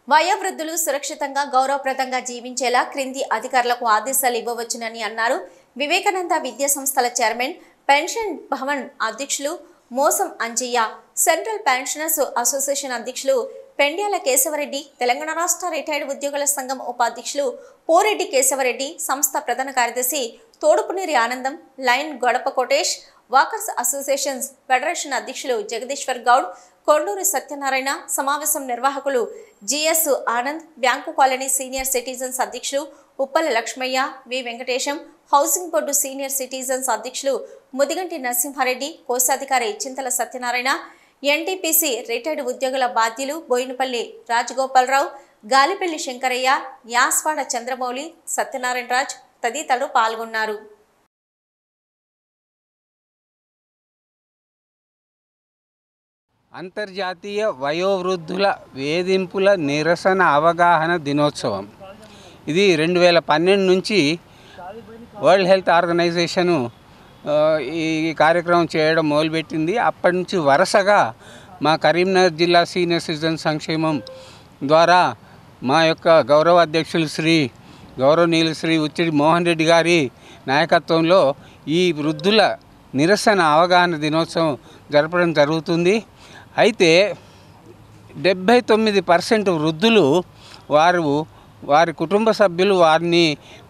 వయోవృద్ధులు సురక్షితంగా గౌరవప్రదంగా జీవించేలా క్రింది అధికారులకు ఆదేశాలు ఇవ్వవచ్చునని అన్నారు. వివేకానంద విద్యా సంస్థల చైర్మన్, పెన్షన్ భవన్ అధ్యక్షులు మోసం అంజయ్య, సెంట్రల్ పెన్షనర్స్ అసోసియేషన్ అధ్యక్షులు పెండ్యాల కేశవరెడ్డి, తెలంగాణ రాష్ట్ర రిటైర్డ్ ఉద్యోగుల సంఘం ఉపాధ్యక్షులు పోరెడ్డి కేశవరెడ్డి, సంస్థ ప్రధాన కార్యదర్శి తోడుపునేరి ఆనందం, లైన్ గొడప కోటేష్, వాకర్స్ అసోసియేషన్స్ ఫెడరేషన్ అధ్యక్షులు జగదీశ్వర్ గౌడ్, కొండూరు సత్యనారాయణ, సమావేశం నిర్వాహకులు G S Anand, bank colony senior citizens అధ్యక్షులు Uppala Lakshmaiah, V Venkatesham, housing board senior citizens అధ్యక్షులు ముదిగంటి నరసింహారెడ్డి, కోశాధికారి చింతల సత్యనారాయణ, ఎన్టీపీసీ రిటైర్డ్ ఉద్యోగుల బాధ్యులు బోయినపల్లి రాజగోపాలరావు, గాలిపల్లి శంకరయ్య, యాస్వాడ చంద్రమౌళి, సత్యనారాయణ రాజ్ తదితరులు పాల్గొన్నారు. అంతర్జాతీయ వయోవృద్ధుల వేధింపుల నిరసన అవగాహన దినోత్సవం ఇది 2012 నుంచి వరల్డ్ హెల్త్ ఆర్గనైజేషను ఈ కార్యక్రమం చేయడం మొదలుపెట్టింది. అప్పటి నుంచి వరుసగా మా కరీంనగర్ జిల్లా సీనియర్ సిటిజన్ సంక్షేమం ద్వారా మా యొక్క గౌరవ అధ్యక్షులు గౌరవనీయులు శ్రీ ఉచ్చిడి మోహన్ రెడ్డి గారి నాయకత్వంలో ఈ వృద్ధుల నిరసన అవగాహన దినోత్సవం జరపడం జరుగుతుంది. అయితే 79% వృద్ధులు వారి కుటుంబ సభ్యులు వారిని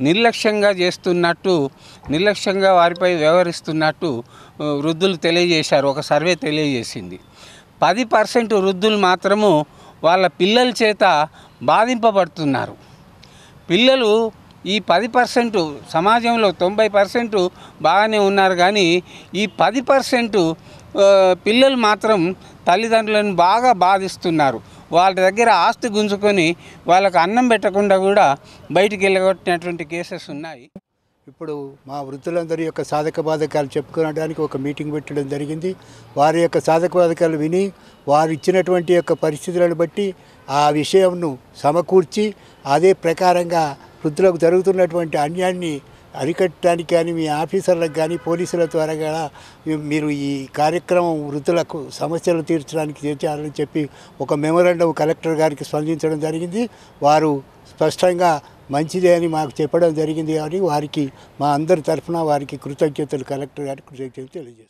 నిర్లక్ష్యంగా వారిపై వ్యవహరిస్తున్నట్టు వృద్ధులు తెలియజేశారు. ఒక సర్వే తెలియజేసింది. 10% వృద్ధులు మాత్రము వాళ్ళ పిల్లల చేత బాధింపబడుతున్నారు. పిల్లలు ఈ 10% సమాజంలో 90% బాగానే ఉన్నారు, కానీ ఈ 10% పిల్లలు మాత్రం తల్లిదండ్రులను బాగా బాధిస్తున్నారు. వాళ్ళ దగ్గర ఆస్తి గుంజుకొని వాళ్ళకు అన్నం పెట్టకుండా కూడా బయటికి వెళ్ళగొట్టినటువంటి కేసెస్ ఉన్నాయి. ఇప్పుడు మా వృద్ధులందరి యొక్క సాధక బాధకాలు చెప్పుకోవడానికి ఒక మీటింగ్ పెట్టడం జరిగింది. వారి యొక్క సాధక బాధకాలు విని వారు ఇచ్చినటువంటి యొక్క పరిస్థితులను బట్టి ఆ విషయంను సమకూర్చి అదే ప్రకారంగా వృద్ధులకు జరుగుతున్నటువంటి అన్యాయాన్ని అరికట్టడానికి కానీ మీ ఆఫీసర్లకు కానీ పోలీసుల ద్వారా కూడా మీరు ఈ కార్యక్రమం వృద్ధులకు సమస్యలు తీర్చడానికి చేర్చాలని చెప్పి ఒక మెమోరాండం కలెక్టర్ గారికి స్పందించడం జరిగింది. వారు స్పష్టంగా మంచిదే అని మాకు చెప్పడం జరిగింది. కానీ వారికి మా అందరి తరఫున వారికి కృతజ్ఞతలు, కలెక్టర్ గారికి కృతజ్ఞతలు తెలియజేస్తాం.